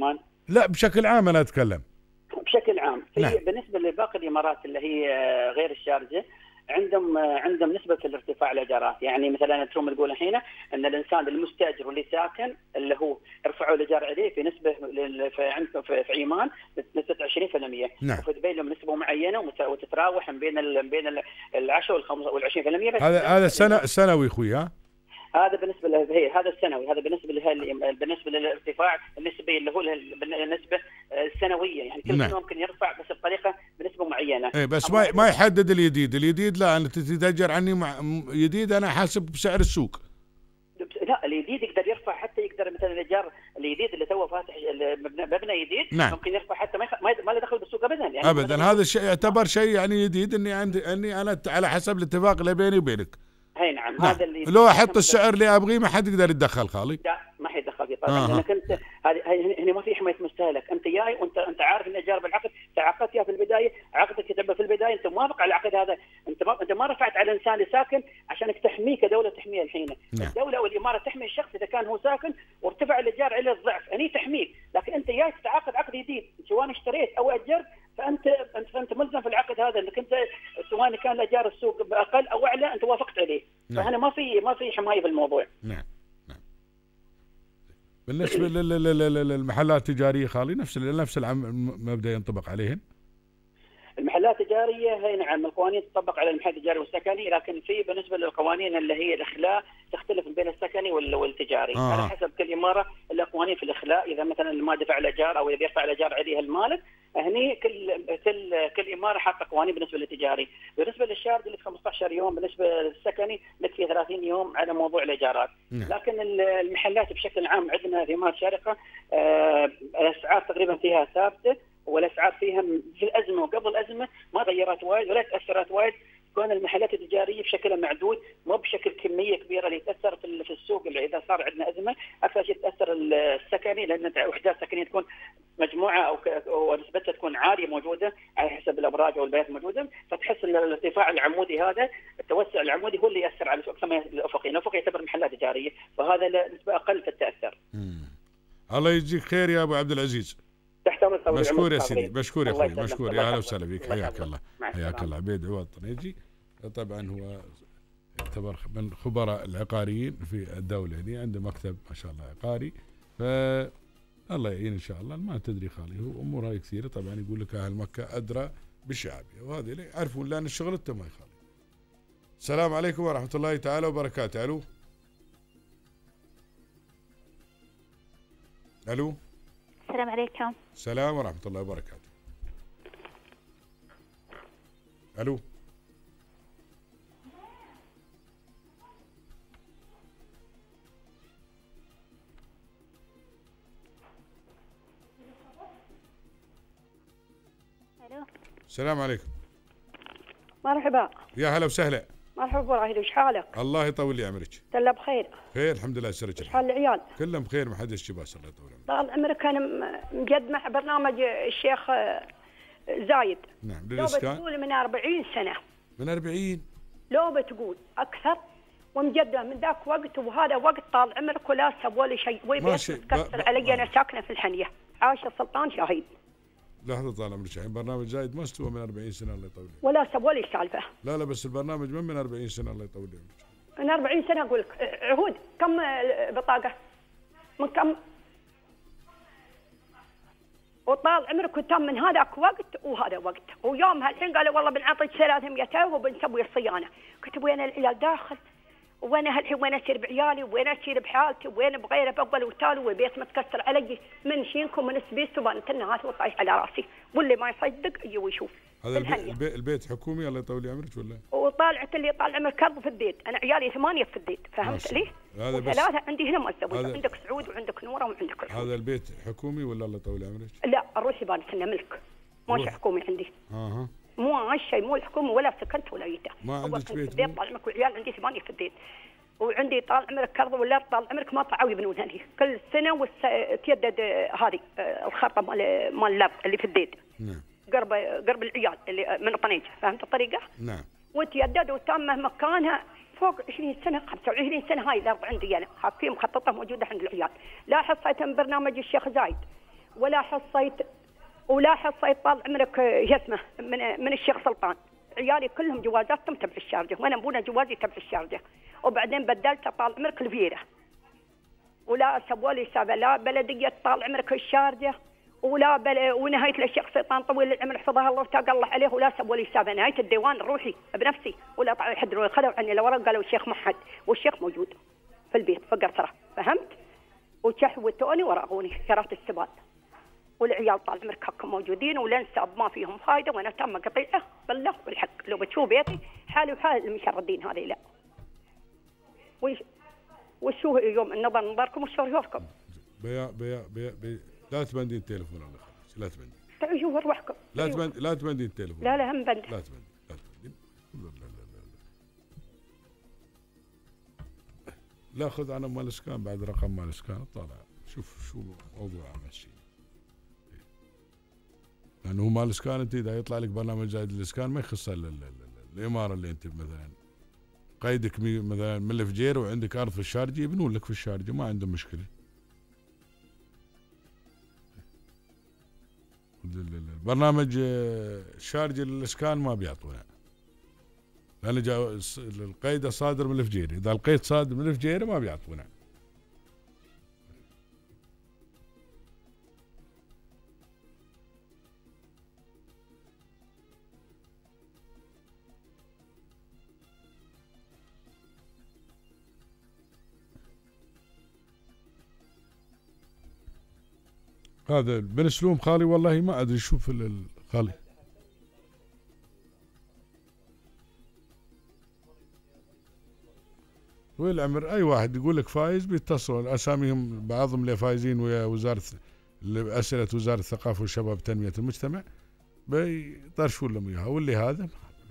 Speaker 11: لا بشكل عام انا اتكلم
Speaker 13: بشكل عام.
Speaker 11: نعم.
Speaker 13: بالنسبه لباقي الامارات اللي هي غير الشارجه عندهم نسبه في الارتفاع الايجارات، يعني مثلا تروم تقول الحين ان الانسان المستاجر واللي ساكن اللي هو يرفعوا الايجار عليه في نسبه عندكم في عمان نسبه 20%.
Speaker 11: نعم.
Speaker 13: وفي دبي لهم نسبه معينه وتتراوح بين ال 10 وال 20%. بس
Speaker 11: هذا سنوي اخوي ها؟
Speaker 13: هذا بالنسبه هذا السنوي، هذا بالنسبه للارتفاع النسبي اللي هو النسبه السنويه، يعني كل سنه ممكن يرفع بس بطريقه بنسبه معينه.
Speaker 11: اي بس ما يحدد الجديد لا انت تتاجر عني جديد انا حاسب بسعر السوق.
Speaker 13: لا الجديد يقدر يرفع، حتى يقدر مثلا الايجار الجديد اللي توه فاتح مبنى جديد. نعم. ممكن يرفع حتى ما له دخل بالسوق ابدا، يعني
Speaker 11: ابدا. هذا الشيء يعتبر شيء يعني جديد اني انا على حسب الاتفاق اللي بيني وبينك.
Speaker 13: اي نعم. هذا اللي
Speaker 11: لو احط السعر اللي ابغيه ما حد يقدر يتدخل خالي.
Speaker 13: لا ما حيتدخل فيه طبعا. لانك انت هنا ما في حمايه مستهلك، انت جاي وانت عارف ان الايجار بالعقد تعاقدت فيها في البدايه، عقدك يتم في البدايه، انت موافق على العقد هذا، انت ما رفعت على الانسان اللي ساكن عشانك تحميه كدوله تحميه الحين. نعم. الدوله والاماره تحمي الشخص اذا كان هو ساكن وارتفع الايجار على الضعف، هني تحميك. لكن انت جاي تتعاقد عقد جديد سواء اشتريت او اجرت، فانت ملزم في العقد هذا انك انت سواء كان الايجار السوق باقل او اعلى انت وافقت عليه. نعم. فهنا ما في حمايه في الموضوع.
Speaker 11: نعم. بالنسبه للمحلات التجاريه خالي نفس المبدا ينطبق عليهن.
Speaker 13: المحلات التجاريه هي نعم القوانين تطبق على المحل التجاري والسكني، لكن في بالنسبه للقوانين اللي هي الاخلاء تختلف بين السكني والتجاري. على حسب كل اماره لها قوانين في الاخلاء، اذا مثلا ما دفع الايجار او اذا بيرفع الايجار عليه المالك، هني كل اماره حاطه قوانين بالنسبه للتجاري. بالنسبه للشارج اللي 15 يوم، بالنسبه للسكني لك في 30 يوم على موضوع الايجارات. لكن المحلات بشكل عام عندنا في اماره الشارقه الاسعار تقريبا فيها ثابته، والاسعار فيها في الازمه وقبل الازمه ما غيرت وايد ولا تاثرت وايد. كون المحلات التجاريه بشكل معدود مو بشكل كميه كبيره اللي تاثر في السوق. اللي اذا صار عندنا ازمه اكثر شيء تاثر السكني، لان وحدات سكنيه تكون مجموعه او نسبتها تكون عاليه موجوده على حسب الابراج او البيات موجوده، فتحس ان الارتفاع العمودي هذا التوسع العمودي هو اللي ياثر على السوق كما الافقي. الافقي يعتبر محلات تجاريه، فهذا نسبه اقل في التاثر.
Speaker 11: الله يجزيك خير يا ابو عبد العزيز. مشكور يا سيدي، مشكور يا اخوي، مشكور. يا اهلا وسهلا بك، حياك الله. حياك الله. عبيد عواد طنيجي طبعا هو يعتبر من خبراء العقاريين في الدوله هنا، عنده مكتب ما شاء الله عقاري، الله يعين ان شاء الله. ما تدري خالي هو امور هاي كثيره طبعا، يقول لك اهل مكه ادرى بالشعبيه، وهذه اللي يعرفون لان شغلتهم هاي خالي. السلام عليكم ورحمه الله تعالى وبركاته. الو الو.
Speaker 14: السلام عليكم.
Speaker 11: السلام ورحمة الله وبركاته. ألو.
Speaker 14: ألو.
Speaker 11: السلام عليكم.
Speaker 14: مرحبا.
Speaker 11: يا هلا وسهلا.
Speaker 14: مرحبا راهي، وش حالك؟
Speaker 11: الله يطول لي عمرك.
Speaker 14: تلا بخير.
Speaker 11: خير الحمد لله. سرك
Speaker 14: وش حال العيال؟
Speaker 11: كلهم بخير، ما حدش شباس. الله يطول عمرك.
Speaker 14: طال عمرك انا مقدمه برنامج الشيخ زايد.
Speaker 11: نعم.
Speaker 14: لو بتقول من 40 سنه.
Speaker 11: من 40؟
Speaker 14: لو بتقول اكثر، ومقدمه من ذاك وقت، وهذا وقت طال عمرك ولا سووا لي شيء، ويبيت متكسر علي. انا ساكنه في الحنيه، عايشه سلطان شاهين.
Speaker 11: لحظة طال عمرك شاهين، برنامج زايد ما استوى من 40 سنة. الله يطول لك.
Speaker 14: ولا سووا لي سالفة.
Speaker 11: لا بس البرنامج من 40 سنة. الله يطول لك.
Speaker 14: من 40 سنة أقول لك. عهود كم بطاقة؟ من كم؟ وطال عمرك وتم من هذاك وقت وهذا وقت، ويومها الحين قالوا والله بنعطيك 300 وبنسوي الصيانة. قلت وين العيال داخل؟ وين هالحين وين اسير بعيالي؟ وين اسير بحالتي؟ وين بغيره باول وتالي؟ والبيت متكسر علي من شينكم من سبيس وبنت الناس وطايح على راسي، واللي ما يصدق يجي ويشوف.
Speaker 11: هذا البيت حكومي الله يطول عمرك ولا؟
Speaker 14: وطالعت اللي طال عمرك كرب في الديت، انا عيالي 8 في الديت، فهمت لي؟ وثلاثه عندي هنا متزوجه، عندك سعود وعندك نوره وعندك الحب.
Speaker 11: هذا البيت حكومي ولا الله يطول عمرك؟
Speaker 14: لا الروحي بانت انه ملك، مو حكومي عندي. مو هالشيء، مو الحكومه ولا سكنت ولا يته.
Speaker 11: ما عندك بيت؟
Speaker 14: طال عمرك وعيال عندي 8 في الديت، وعندي طال عمرك كرض ولا طال عمرك ما طلعوا يبنون هني كل سنه تيدد هذه الخرطه مال اللب اللي في الديد.
Speaker 11: نعم.
Speaker 14: قرب العيال اللي من طنيجه، فهمت الطريقه؟
Speaker 11: نعم.
Speaker 14: وتيدد وتامه مكانها فوق 20 سنه 25 سنه. هاي الارض عندي انا، في مخططه موجوده عند العيال. لا حصيت من برنامج الشيخ زايد ولا حصيت طال عمرك جسمه من الشيخ سلطان. عيالي كلهم جوازاتهم تبع الشارجه، وانا ابونا جوازي تبع الشارجه، وبعدين بدلت طال عمرك الفيره. ولا سووا لي حسابه لا بلديه طال عمرك الشارجه ولا ونهايه الشيخ سلطان طويل العمر حفظها الله وتاج الله عليه، ولا سووا لي حسابه نهايه الديوان الروحي بنفسي، ولا طلعوا يحضروا خذوا عني الورق قالوا الشيخ محد، والشيخ موجود في البيت في قصره، فهمت؟ وتشحوتوني ورغوني كرات السبال. والعيال طال عمرك حقهم موجودين والانساب ما فيهم فايده، وانا تم قطيعه بالله والحق. لو بتشوف بيتي حالي وحال المشردين هذه لا. وشو يوم النظر نظركم وشوركم.
Speaker 11: بيا لا تبندين التليفون الله يخليك، لا تبندين.
Speaker 14: تعيشوا روحكم.
Speaker 11: لا تبندين التليفون.
Speaker 14: لا هم بند.
Speaker 11: لا تبندين. لا خذ انا مال الاسكان بعد رقم مال الاسكان طالع شوف شو موضوع ماشي. لانه هو مال الاسكان انت اذا يطلع لك برنامج جديد للاسكان ما يخص الاماره اللي انت مثلا قيدك مثلا من الفجير وعندك ارض في الشارجه يبنون لك في الشارجه ما عندهم مشكله. البرنامج الشارجه للاسكان ما بيعطونا لان القيد صادر من الفجير، اذا القيد صادر من الفجير ما بيعطونا. هذا بن سلوم خالي والله ما ادري شوف خالي. طويل العمر اي واحد يقول لك فايز بيتصلوا اساميهم بعضهم اللي فايزين ويا وزاره اسئله وزاره الثقافه والشباب وتنميه المجتمع بيطرشوا لهم اياها، واللي هذا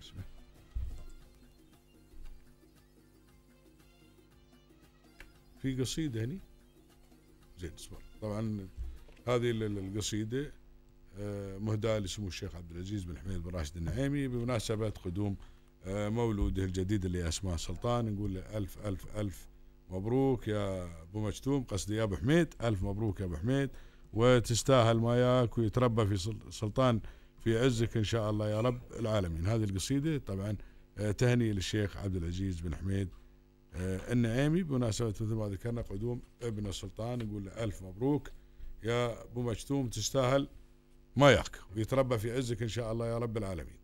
Speaker 11: في قصيده هني زين اصبر. طبعا هذه القصيدة مهداة لسمو الشيخ عبد العزيز بن حميد بن راشد النعيمي بمناسبة قدوم مولوده الجديد اللي اسمه سلطان. نقول له ألف ألف ألف مبروك يا أبو مجتوم، قصدي يا أبو حميد، ألف مبروك يا أبو حميد، وتستاهل ما ياك ويتربى في سلطان في عزك إن شاء الله يا رب العالمين. هذه القصيدة طبعا تهنئة للشيخ عبد العزيز بن حميد النعيمي بمناسبة مثل ما ذكرنا قدوم ابن السلطان. نقول له ألف مبروك يا أبو مجتوم، تستاهل ما ياك ويتربى في عزك إن شاء الله يا رب العالمين.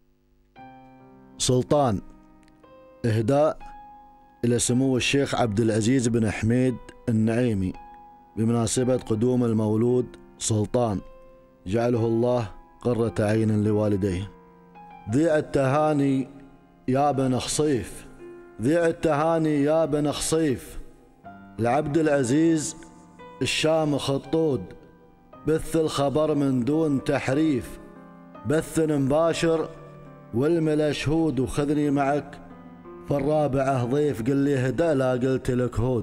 Speaker 15: سلطان إهداء إلى سمو الشيخ عبد العزيز بن حميد النعيمي بمناسبة قدوم المولود سلطان، جعله الله قرة عين لوالديه. ذيع التهاني يا بن خصيف، ذيع التهاني يا بن خصيف، لعبد العزيز الشامخ الطود، بث الخبر من دون تحريف، بث مباشر والملا شهود، وخذني معك في الرابعة ضيف، قل لي هدا لا قلت لك هود.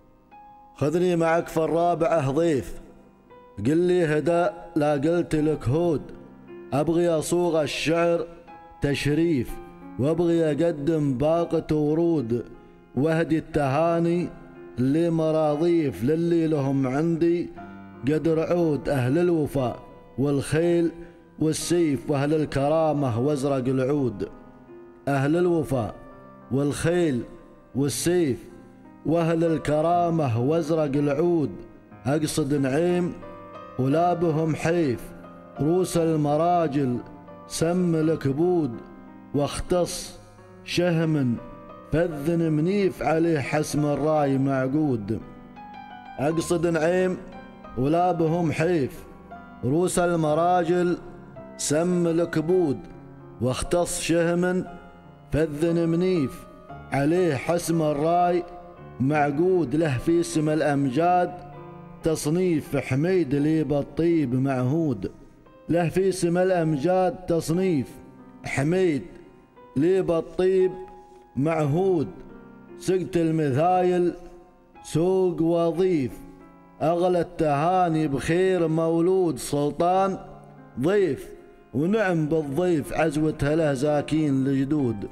Speaker 15: خذني معك في الرابعة ضيف، قل لي هدا لا قلت لك هود، أبغي أصوغ الشعر تشريف، وأبغي أقدم باقة ورود، وهدي التهاني لمراضيف، للي لهم عندي قدر عود، أهل الوفاء والخيل والسيف، وأهل الكرامة وازرق العود، أهل الوفاء والخيل والسيف، وأهل الكرامة وازرق العود، أقصد نعيم ولا بهم حيف، روس المراجل سم الكبود، واختص شهم فذن منيف، عليه حسم الراي معقود. أقصد نعيم ولا بهم حيف، روس المراجل سم الكبود، واختص شهم فذن منيف، عليه حسم الراي معقود. له في اسم الأمجاد تصنيف، حميد لي بالطيب معهود، له في اسم الأمجاد تصنيف، حميد لي بالطيب معهود، سقت المثايل سوق وظيف، أغلى التهاني بخير مولود سلطان ضيف، ونعم بالضيف عزوة له زاكين لجدود.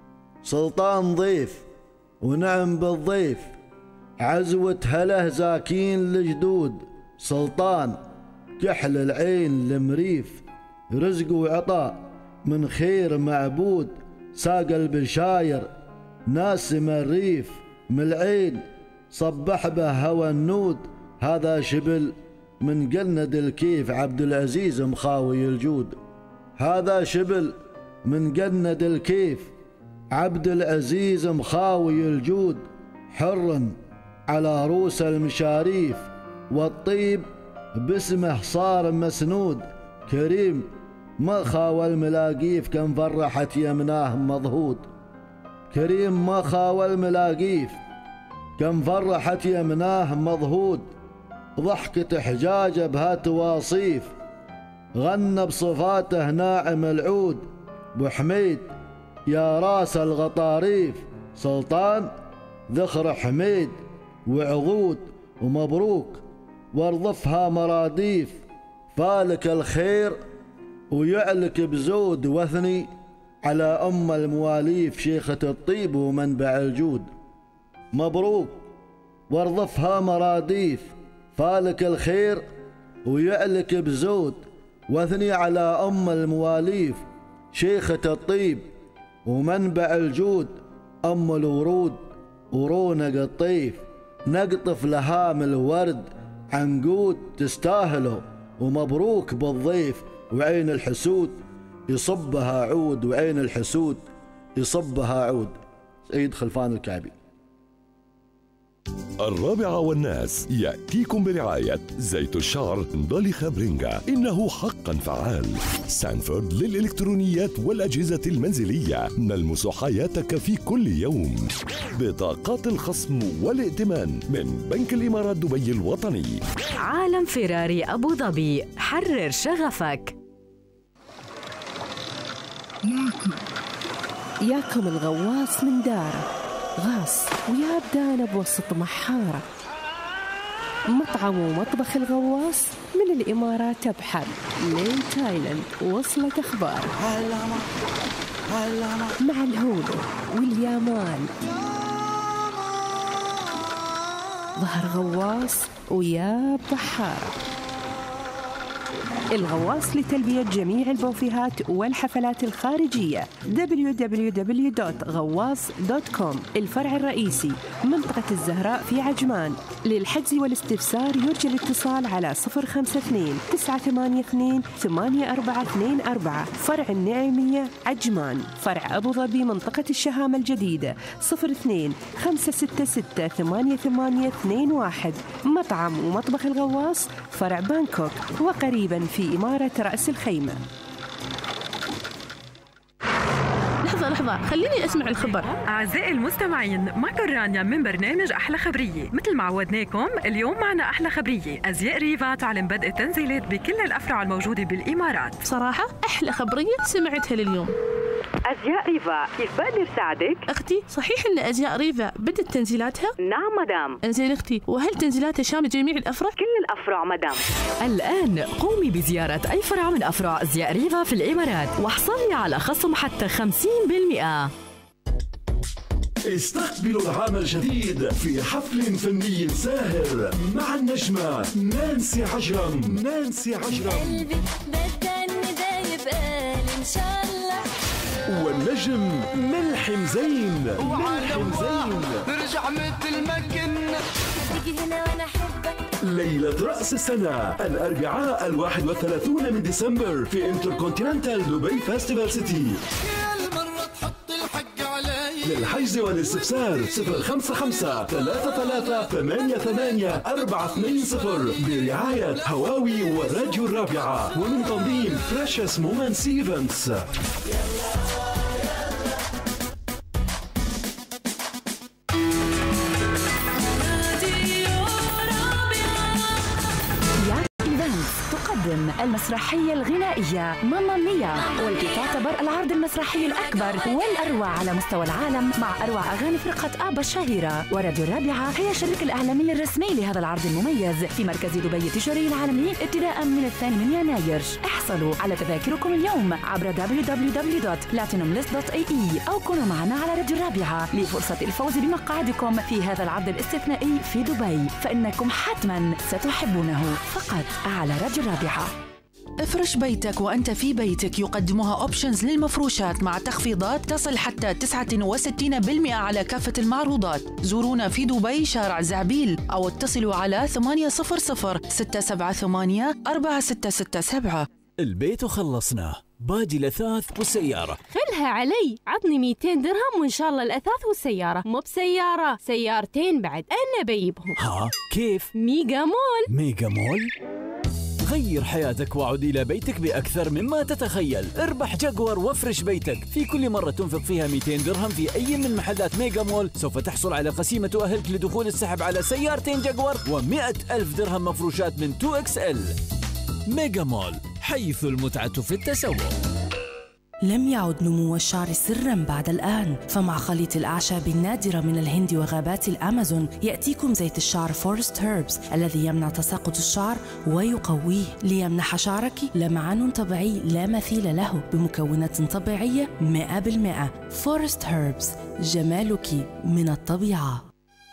Speaker 15: سلطان ضيف ونعم بالضيف عزوة هله زاكين لجدود، سلطان كحل العين المريف رزق وعطاء من خير معبود ساق البشاير ناسم الريف من العين صبح به هوى النود هذا شبل من جند الكيف عبد العزيز مخاوي الجود هذا شبل من جند الكيف عبد العزيز مخاوي الجود حر على روس المشاريف والطيب باسمه صار مسنود كريم ما خاوى الملاقيف كم فرحت يمناه مضهود كريم ما خاوى الملاقيف كم فرحت يمناه مضهود ضحكة حجاجه بها تواصيف غنى بصفاته ناعم العود بوحميد يا راس الغطاريف سلطان ذخر حميد وعضود ومبروك وارضفها مراديف فالك الخير ويعلك بزود وثني على أم المواليف شيخة الطيب ومنبع الجود مبروك وارضفها مراديف فالك الخير ويعلك بزود واثني على أم المواليف شيخة الطيب ومنبع الجود أم الورود ورونق الطيف نقطف لهام الورد عنقود تستاهله ومبروك بالضيف وعين الحسود يصبها عود وعين الحسود يصبها عود. سيد خلفان الكعبي.
Speaker 4: 4 يأتيكم برعاية زيت الشعر نضالي برينجا إنه حقا فعال. سانفورد للإلكترونيات والأجهزة المنزلية نلمس حياتك في كل يوم. بطاقات الخصم والائتمان من بنك الإمارات دبي الوطني.
Speaker 10: عالم فيراري أبو ظبي، حرر شغفك.
Speaker 2: ياكم الغواص من داره غاص ويا بدانا بوسط محارة. مطعم ومطبخ الغواص من الإمارات بحر لين تايلاند وصلت أخبار مع الهولو واليامان. ظهر غواص ويا بحارة. الغواص لتلبية جميع البوفيهات والحفلات الخارجية www.غواص.com. الفرع الرئيسي منطقة الزهراء في عجمان. للحجز والاستفسار يرجى الاتصال على 052 982 8424. فرع النعيمية عجمان. فرع أبو ظبي منطقة الشهامة الجديدة 02 566 8821. مطعم ومطبخ الغواص فرع بانكوك وقريبا في إمارة رأس الخيمة.
Speaker 16: لحظة خليني أسمع الخبر. أعزائي المستمعين، معكم رانيا من برنامج أحلى خبرية. مثل ما عودناكم اليوم معنا أحلى خبرية. أزياء ريفا تعلن بدء التنزيلات بكل الأفرع الموجودة بالإمارات.
Speaker 17: بصراحة أحلى خبرية سمعتها لليوم.
Speaker 16: أزياء ريفا، كيف بقدر ساعدك؟
Speaker 17: أختي، صحيح إن أزياء ريفا بدت تنزيلاتها؟
Speaker 16: نعم مدام.
Speaker 17: إنزين أختي، وهل تنزيلاتها شاملة جميع الأفرع؟
Speaker 16: كل الأفرع مدام.
Speaker 10: الآن قومي بزيارة أي فرع من أفرع أزياء ريفا في الإمارات واحصلي على خصم حتى 50%.
Speaker 9: استقبلوا العام الجديد في حفل فني ساهر مع النجمة نانسي عجرم.
Speaker 18: قلبي بدأني دايب قال إن شاء الله.
Speaker 9: والنجم ملحم زين.
Speaker 18: ارجع مثل ما كنا. تيجي هنا وانا احبك.
Speaker 9: ليلة رأس السنة الأربعاء 31 من ديسمبر في انتركونتيننتال دبي فاستيفال سيتي. للحجز والاستفسار 055 33 88 420 برعاية هواوي والراديو الرابعة ومن تنظيم Precious Moments Events.
Speaker 8: تقدم المسرحية الغنائية ماما ميا، والتي تعتبر العرض المسرحي الأكبر والأروع على مستوى العالم، مع أروع أغاني فرقة آبا الشهيرة. وراديو الرابعة هي الشريك الإعلامي الرسمي لهذا العرض المميز في مركز دبي التجاري العالمي ابتداء من 2 يناير. احصلوا على تذاكركم اليوم عبر www.platinumlist.ae أو كونوا معنا على راديو الرابعة لفرصة الفوز بمقعدكم في هذا العرض الاستثنائي في دبي، فإنكم حتما ستحبونه فقط على راديو الرابعة.
Speaker 5: افرش بيتك وأنت في بيتك يقدمها أوبشنز للمفروشات مع تخفيضات تصل حتى 69% على كافة المعروضات. زورونا في دبي شارع زعبيل أو اتصلوا على 800-678-4667.
Speaker 1: البيت وخلصناه، باقي الأثاث والسيارة.
Speaker 19: خلها علي، عطني 200 درهم وإن شاء الله الأثاث والسيارة. مو بسيارة، سيارتين بعد، أنا بيبهم.
Speaker 1: ها كيف؟
Speaker 19: ميجا مول.
Speaker 1: ميجا مول؟ غير حياتك وعد إلى بيتك بأكثر مما تتخيل. اربح جاكور وافرش بيتك. في كل مرة تنفق فيها 200 درهم في أي من محلات ميجا مول سوف تحصل على قسيمة تؤهلك لدخول السحب على سيارتين جاكور و100,000 درهم مفروشات من 2XL. ميجا مول، حيث المتعة في التسوق.
Speaker 20: لم يعد نمو الشعر سراً بعد الآن، فمع خليط الأعشاب النادرة من الهند وغابات الأمازون يأتيكم زيت الشعر فورست هيربز الذي يمنع تساقط الشعر ويقويه ليمنح شعرك لمعان طبيعي لا مثيل له بمكونات طبيعية 100%. فورست هيربز، جمالك من الطبيعة.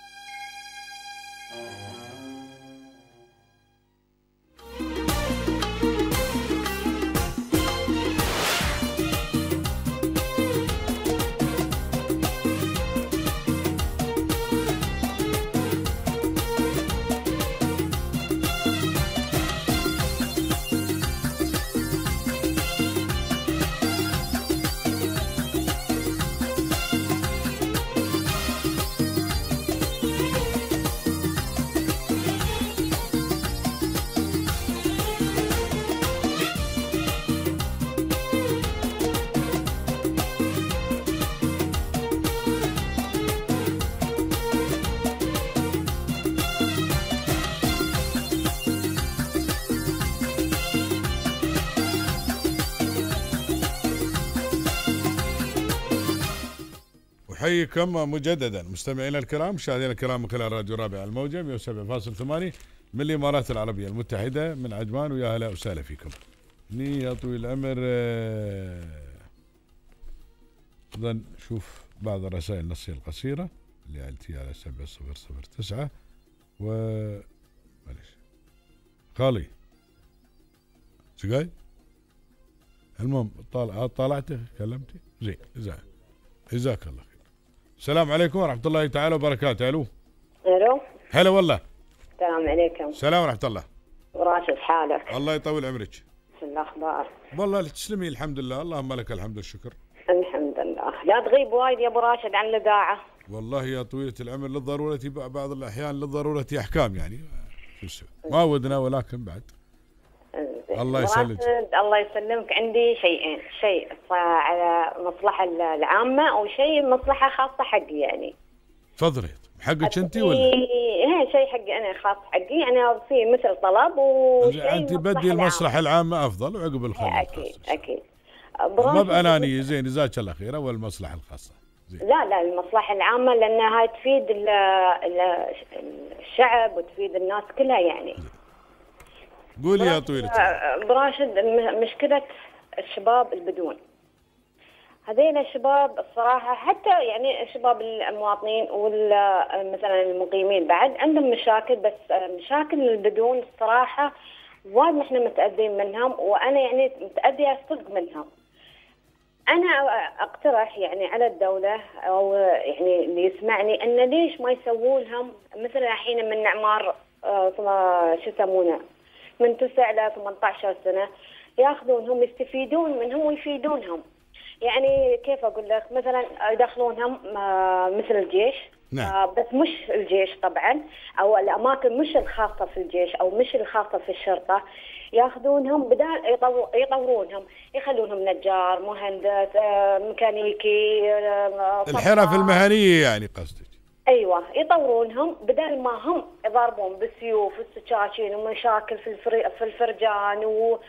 Speaker 11: أحييكم مجددا مستمعينا الكرام، مشاهدينا الكرام من خلال راديو رابع الموجة 107.8 من الإمارات العربية المتحدة من عجمان، ويا هلا وسهلا فيكم. يا طويل العمر. أيضا نشوف بعض الرسائل النصية القصيرة اللي عيلتي على 7009 معلش خالي سقاي. المهم طالعته كلمتي زين جزاك الله خير. السلام عليكم ورحمة الله تعالى وبركاته. الو هلا والله.
Speaker 21: السلام عليكم.
Speaker 11: السلام ورحمة الله.
Speaker 21: وراشد حالك؟
Speaker 11: الله يطول عمرك.
Speaker 21: شو الأخبار؟
Speaker 11: والله تسلمي الحمد لله، اللهم لك الحمد والشكر.
Speaker 21: الحمد لله. لا تغيب وايد يا أبو راشد عن الإذاعة.
Speaker 11: والله يا طويلة العمر للضرورة بعض الأحيان للضرورة أحكام يعني ما ودنا ولكن بعد. الله يسلمك.
Speaker 21: الله يسلمك. عندي شيئين، شيء على مصلحة العامة وشيء مصلحة خاصة حقي يعني.
Speaker 11: تفضلي. حقك انت ولا؟
Speaker 21: ايه شيء حقي انا خاص حقي يعني، في مثل طلب وشيء.
Speaker 11: انت بدي المصلحة العامة افضل وعقب الخير.
Speaker 21: اكيد.
Speaker 11: ما بأنانية. زين جزاك الله خير. والمصلحة الخاصة زين.
Speaker 21: لا المصلحة العامة لأنها تفيد الشعب وتفيد الناس كلها يعني.
Speaker 11: قولي يا طويلة.
Speaker 21: براشد، مشكلة الشباب البدون، هذين الشباب الصراحة حتى يعني الشباب المواطنين مثلا المقيمين بعد عندهم مشاكل، بس مشاكل البدون الصراحة وايد نحن متأذين منهم، وأنا يعني متأذية صدق منهم. أنا أقترح يعني على الدولة أو يعني اللي يسمعني أن ليش ما يسوون لهم مثل الحين من أعمار شو يسمونه من 9 إلى 18 سنة، ياخذونهم يستفيدون منهم ويفيدونهم. يعني كيف أقول لك، مثلا يدخلونهم مثل الجيش.
Speaker 11: نعم.
Speaker 21: بس مش الجيش طبعا، أو الأماكن مش الخاصة في الجيش أو مش الخاصة في الشرطة، ياخذونهم بدال يطورونهم، يخلونهم نجار، مهندس، ميكانيكي،
Speaker 11: الحرف المهنية يعني قصدك؟
Speaker 21: ايوه يطورونهم بدل ما هم يضربون بالسيوف والسكاكين ومشاكل في الفرجان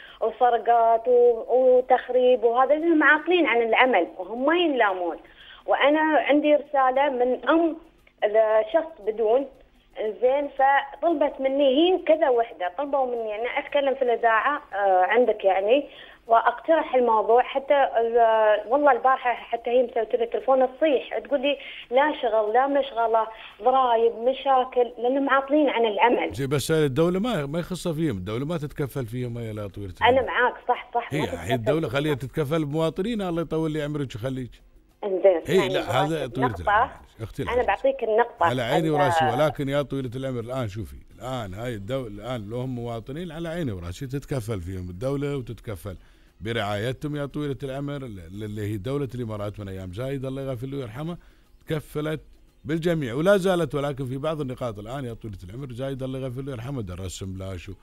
Speaker 21: وسرقات وتخريب، وهذا لانهم عاطلين عن العمل وهم ما ينلامون. وانا عندي رساله من ام لشخص بدون زين، فطلبت مني هي كذا وحده طلبوا مني انا اتكلم في الاذاعه عندك يعني واقترح الموضوع. حتى والله البارحه حتى هي مسويت لي تليفون تصيح تقول لي لا شغل لا مشغله ضرايب مشاكل لانهم عاطلين عن العمل.
Speaker 11: زي بس الدوله ما يخصها فيهم، الدوله ما تتكفل فيهم يا لا طويله العمر.
Speaker 21: انا معاك صح
Speaker 11: هي الدوله خليها تتكفل بمواطنينا، الله يطول لي عمرك ويخليك.
Speaker 21: انزين
Speaker 11: اي لا هذا طويله العمر اختي
Speaker 21: انا بعطيك النقطه
Speaker 11: على عيني وراسي، ولكن يا طويله العمر الان شوفي الان هاي الدوله الان لهم مواطنين على عيني وراسي تتكفل فيهم الدوله وتتكفل برعايتهم يا طويله العمر، اللي هي دوله الامارات من ايام زايد الله يغفر له ويرحمه تكفلت بالجميع ولا زالت، ولكن في بعض النقاط الان يا طويله العمر زايد الله يغفر له ويرحمه درسهم بلاش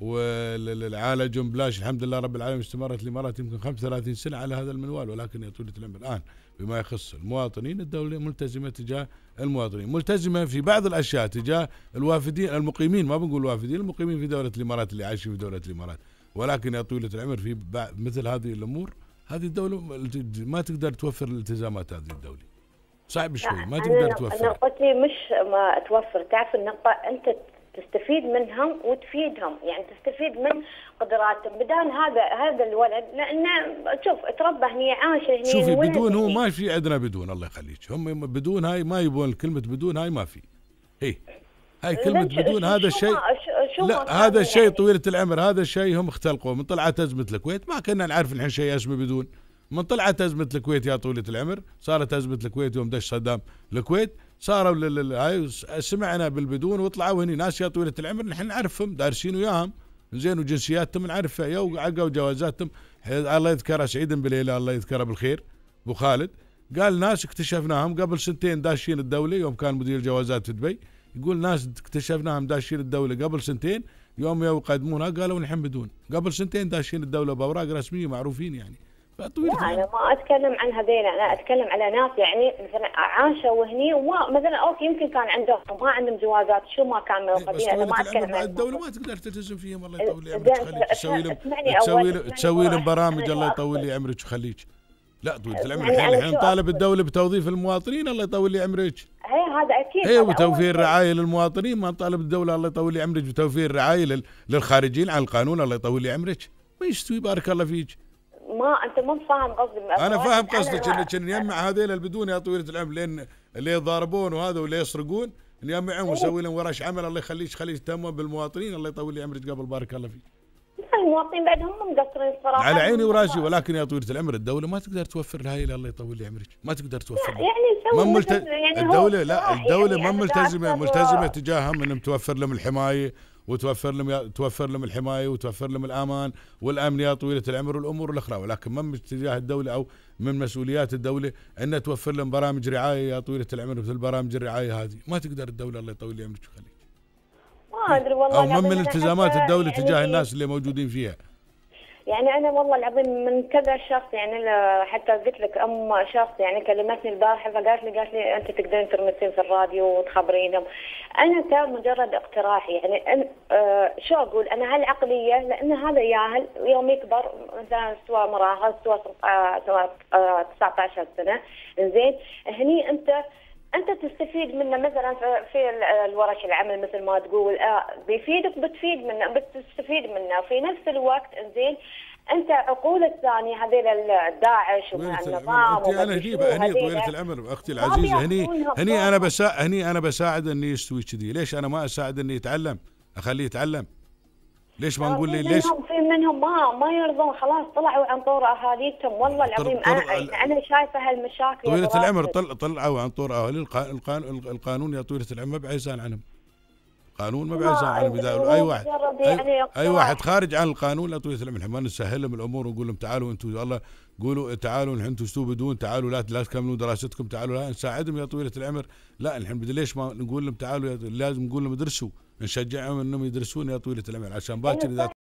Speaker 11: والعالجهم بلاش، الحمد لله رب العالمين استمرت الامارات يمكن 35 سنه على هذا المنوال. ولكن يا طويله العمر الان بما يخص المواطنين الدوله ملتزمه تجاه المواطنين، ملتزمه في بعض الاشياء تجاه الوافدين المقيمين، ما بنقول الوافدين المقيمين في دوله الامارات اللي عايشين في دوله الامارات. ولكن يا طويله العمر في مثل هذه الامور هذه الدوله ما تقدر توفر الالتزامات هذه الدوله، صعب شوي ما تقدر توفر.
Speaker 21: نقطتي مش ما توفر، تعرف النقطه انت تستفيد منهم وتفيدهم، يعني تستفيد من قدراتهم بدال هذا الولد لانه شوف تربى هني عاش هني.
Speaker 11: شوفي بدون هو ما في عندنا بدون الله يخليك، هم بدون هاي ما يبون كلمه بدون هاي ما في. هاي كلمه بدون هذا الشيء لا هذا الشيء يعني. طويله العمر هذا الشيء هم اختلقوه من طلعت ازمه الكويت، ما كنا نعرف الحين شيء اسمه بدون. من طلعت ازمه الكويت يا طويله العمر صارت ازمه الكويت يوم دش صدام الكويت صاروا هاي سمعنا بالبدون وطلعوا هني ناس يا طويله العمر نحن نعرفهم دارسين وياهم زين وجنسياتهم نعرفها يا وعقوا جوازاتهم. الله يذكره سعيد بليله الله يذكره بالخير ابو خالد قال ناس اكتشفناهم قبل سنتين داشين الدوله يوم كان مدير جوازات في دبي، يقول ناس اكتشفناهم داشين الدوله قبل سنتين يوم يقدمونها قالوا نحن بدون، قبل سنتين داشين الدوله باوراق رسميه معروفين يعني.
Speaker 21: لا انا ما اتكلم عن هذيل، انا اتكلم على ناس يعني مثلا عاشوا هني وما مثلا اوكي يمكن كان عندهم ما عندهم جوازات شو ما كان من القضيه. انا ما اتكلم عن
Speaker 11: الدوله ما تقدر تلتزم فيهم الله يطول لي عمرك، تسوي لهم برامج الله يطول لي عمرك وخليك. لا طويله العمر الحين نطالب الدوله بتوظيف المواطنين الله يطول لي عمرك.
Speaker 21: هذا اكيد.
Speaker 11: وتوفير رعايه للمواطنين، ما نطالب الدوله الله يطول لي عمرك بتوفير رعايه للخارجين عن القانون الله يطول لي عمرك. ما يستوي بارك الله فيك.
Speaker 21: ما انت مو فاهم قصدي.
Speaker 11: انا فاهم قصدك انك نجمع هذيل البدون يا طويله العمر لين اللي يضاربون وهذا واللي يسرقون نجمعهم ونسوي لهم ورش عمل الله يخليك خليك يهتمون بالمواطنين الله يطول لي عمرك قبل بارك الله فيك.
Speaker 21: المواطنين بعدهم مقصرين الصراحه
Speaker 11: على عيني وراسي، ولكن يا طويله العمر الدوله ما تقدر توفر لهاي الله يطول لي عمرك، ما تقدر توفر
Speaker 21: يعني
Speaker 11: الدوله لا الدوله ما ملتزمه تجاههم انهم توفر لهم الحمايه وتوفر لهم الحمايه وتوفر لهم الامان والامن يا طويله العمر والامور الاخرى، ولكن ما من اتجاه الدوله او من مسؤوليات الدوله ان توفر لهم برامج رعايه يا طويله العمر مثل برامج الرعايه هذه، ما تقدر الدوله الله يطول لي عمرك ويخليك.
Speaker 21: ما ادري والله.
Speaker 11: او من التزامات الدوله يعني تجاه الناس اللي موجودين فيها.
Speaker 21: يعني انا والله العظيم من كذا شخص يعني حتى قلت لك شخص يعني كلمتني البارحه فقالت لي انت تقدرين ترمسين في الراديو وتخبرينهم. انا كان مجرد اقتراح يعني شو اقول انا هالعقليه لان هذا ياهل يوم يكبر مثلا سواء مراهق سواء 19 سنه زين هني انت تستفيد منه مثلا في الورش العمل مثل ما تقول بيفيدك بتفيد منه بتستفيد منه في نفس الوقت زين انت عقول الثانيه هذيل الداعش ومع النظام
Speaker 11: انا هني طويله العمر اختي العزيزه هني انا بساعد اني يستوي كذي، ليش انا ما اساعد اني يتعلم اخليه يتعلم؟ ليش ما نقول لي ليش؟
Speaker 21: في منهم ما يرضون خلاص طلعوا عن طور اهاليتهم والله العظيم انا شايفه هالمشاكل
Speaker 11: طويله العمر طلعوا عن طور اهالي القانون يا طويله العمر ما بعيزان عنهم. قانون ما بعيزان عنهم اذا اي واحد خارج عن القانون لا طويله العمر ما نسهل لهم الامور ونقول لهم تعالوا انتم الله قولوا تعالوا انتم تستووا بدون تعالوا لا تكملوا دراستكم تعالوا لا نساعدهم يا طويله العمر. لا الحين ليش ما نقول لهم تعالوا لازم نقول لهم ادرسوا نشجعهم انهم يدرسون يا طويله العمر عشان باكر اذا